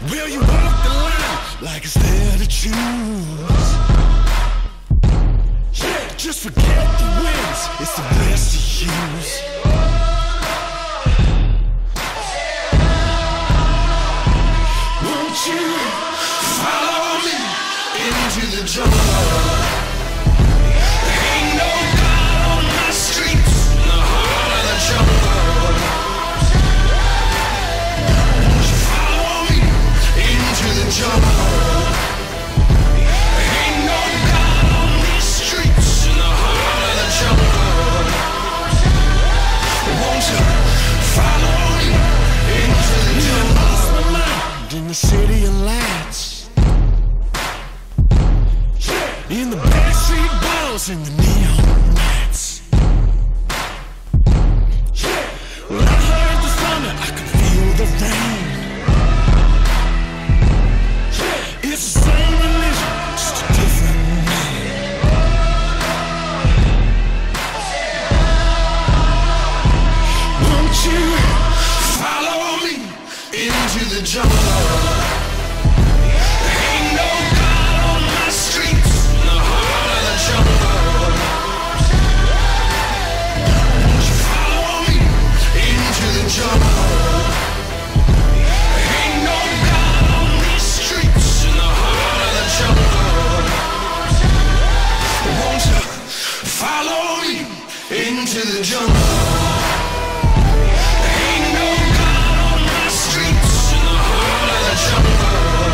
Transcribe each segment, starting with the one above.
Will you walk the line like it's there to choose? Yeah, just forget the wins, it's the best to use. Won't you follow me into the jungle? Ain't no God on my streets, in the heart of the jungle. Won't you follow me into the jungle? Ain't no God on these streets, in the heart of the jungle. Won't you follow me into the jungle? I lost my mind in the city of lights, in the backstreet balls and the neon lights. When I heard the thunder, I could feel the rain. It's the same religion, just a different name. Won't you follow me into the jungle? Ain't no God on my streets, in the heart of the jungle. Won't you follow me into the jungle? Ain't no God on these streets, in the heart of the jungle. Won't you follow me into the jungle? Ain't no God on my streets, in the heart of the jungle.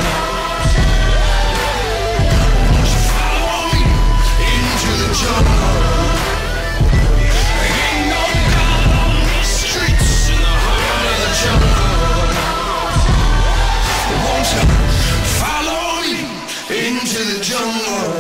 Won't you follow me into the jungle? Ain't no God on these streets, in the heart of the jungle. Won't you follow me into the jungle?